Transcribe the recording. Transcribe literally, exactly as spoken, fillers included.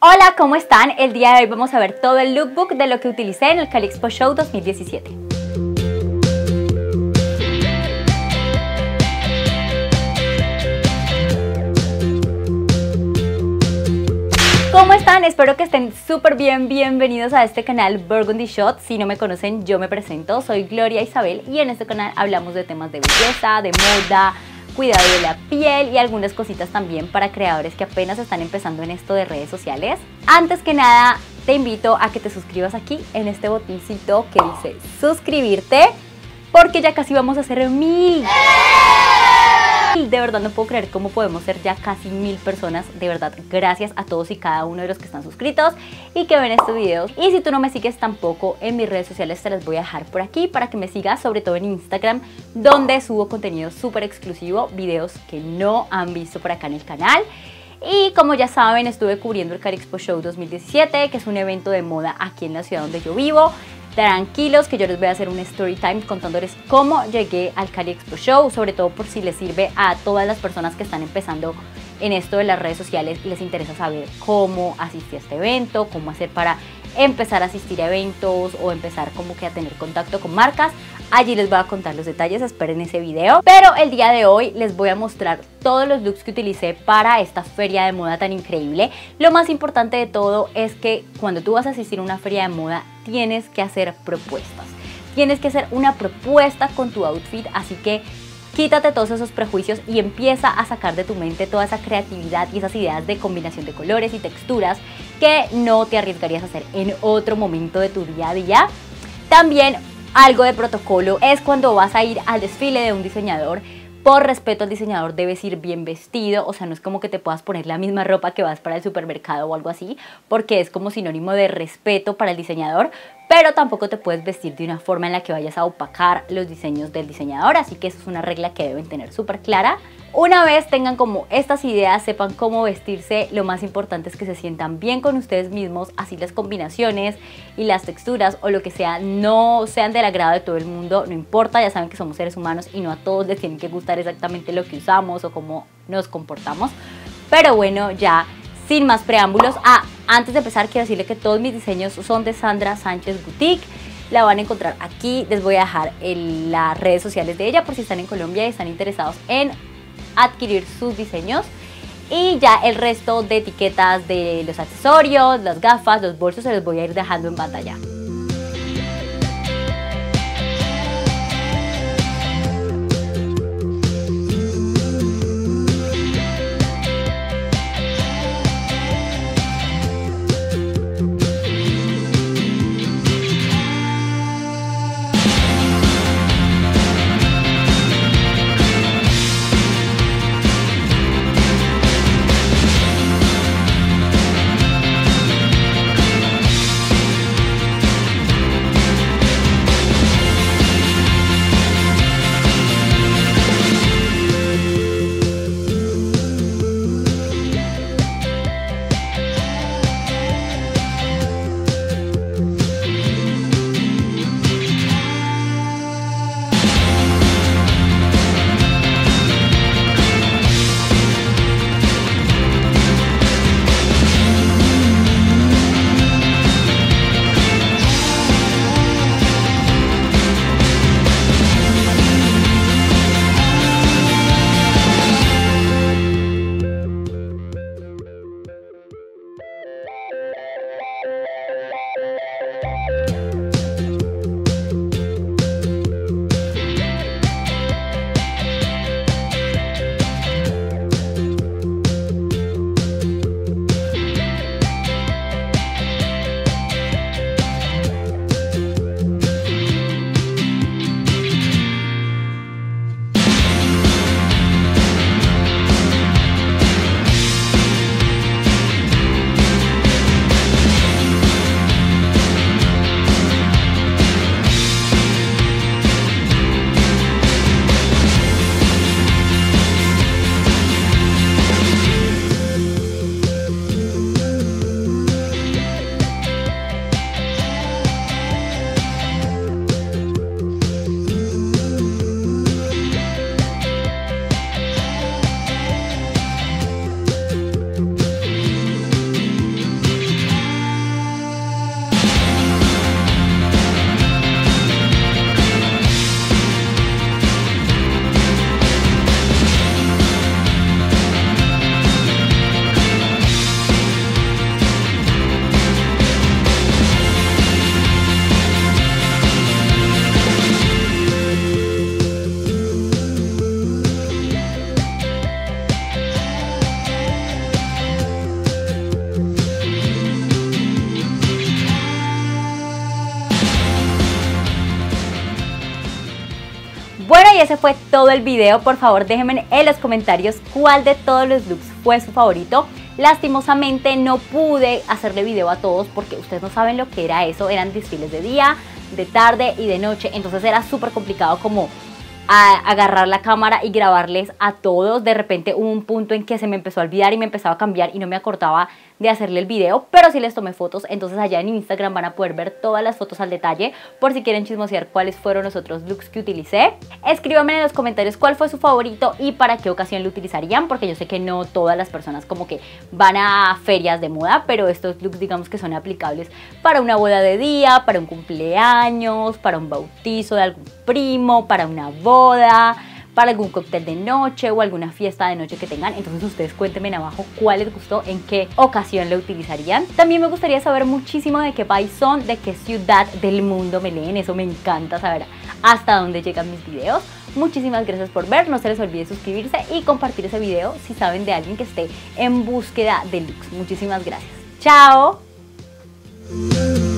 Hola, ¿cómo están? El día de hoy vamos a ver todo el lookbook de lo que utilicé en el Cali Expo Show dos mil diecisiete. ¿Cómo están? Espero que estén súper bien, bienvenidos a este canal Burgundy Shot. Si no me conocen, yo me presento, soy Gloria Isabel y en este canal hablamos de temas de belleza, de moda, cuidado de la piel y algunas cositas también para creadores que apenas están empezando en esto de redes sociales. Antes que nada, te invito a que te suscribas aquí en este botoncito que dice suscribirte, porque ya casi vamos a hacer mil. De verdad no puedo creer cómo podemos ser ya casi mil personas. De verdad, gracias a todos y cada uno de los que están suscritos y que ven estos videos. Y si tú no me sigues tampoco en mis redes sociales, te las voy a dejar por aquí para que me sigas, sobre todo en Instagram, donde subo contenido súper exclusivo, videos que no han visto por acá en el canal. Y como ya saben, estuve cubriendo el Cali Expo Show dos mil diecisiete, que es un evento de moda aquí en la ciudad donde yo vivo. Tranquilos que yo les voy a hacer un story time contándoles cómo llegué al Cali Expo Show, sobre todo por si les sirve a todas las personas que están empezando en esto de las redes sociales y les interesa saber cómo asistir a este evento, cómo hacer para empezar a asistir a eventos o empezar como que a tener contacto con marcas. Allí les voy a contar los detalles, esperen ese video. Pero el día de hoy les voy a mostrar todos los looks que utilicé para esta feria de moda tan increíble. Lo más importante de todo es que cuando tú vas a asistir a una feria de moda tienes que hacer propuestas. Tienes que hacer una propuesta con tu outfit, así que quítate todos esos prejuicios y empieza a sacar de tu mente toda esa creatividad y esas ideas de combinación de colores y texturas que no te arriesgarías a hacer en otro momento de tu día a día. También algo de protocolo es cuando vas a ir al desfile de un diseñador. Por respeto al diseñador debes ir bien vestido, o sea, no es como que te puedas poner la misma ropa que vas para el supermercado o algo así, porque es como sinónimo de respeto para el diseñador, pero tampoco te puedes vestir de una forma en la que vayas a opacar los diseños del diseñador, así que eso es una regla que deben tener súper clara. Una vez tengan como estas ideas, sepan cómo vestirse, lo más importante es que se sientan bien con ustedes mismos, así las combinaciones y las texturas o lo que sea no sean del agrado de todo el mundo, no importa, ya saben que somos seres humanos y no a todos les tienen que gustar exactamente lo que usamos o cómo nos comportamos. Pero bueno, ya sin más preámbulos, ah, antes de empezar quiero decirle que todos mis diseños son de Sandra Sánchez Boutique. La van a encontrar aquí, les voy a dejar en las redes sociales de ella por si están en Colombia y están interesados en adquirir sus diseños. Y ya el resto de etiquetas de los accesorios, las gafas, los bolsos se los voy a ir dejando en pantalla. y ese fue todo el video. Por favor, déjenme en los comentarios cuál de todos los looks fue su favorito. Lastimosamente no pude hacerle video a todos porque ustedes no saben lo que era eso. Eran desfiles de día, de tarde y de noche, entonces era súper complicado como a agarrar la cámara y grabarles a todos. De repente hubo un punto en que se me empezó a olvidar y me empezaba a cambiar y no me acordaba de hacerle el video, pero sí les tomé fotos. Entonces allá en Instagram van a poder ver todas las fotos al detalle por si quieren chismosear cuáles fueron los otros looks que utilicé. Escríbanme en los comentarios cuál fue su favorito y para qué ocasión lo utilizarían, porque yo sé que no todas las personas como que van a ferias de moda, pero estos looks digamos que son aplicables para una boda de día, para un cumpleaños, para un bautizo de algún primo, para una boda, para algún cóctel de noche o alguna fiesta de noche que tengan. Entonces ustedes cuéntenme en abajo cuál les gustó, en qué ocasión lo utilizarían. También me gustaría saber muchísimo de qué país son, de qué ciudad del mundo me leen. Eso me encanta saber hasta dónde llegan mis videos. Muchísimas gracias por ver, no se les olvide suscribirse y compartir ese video si saben de alguien que esté en búsqueda de looks. Muchísimas gracias. ¡Chao!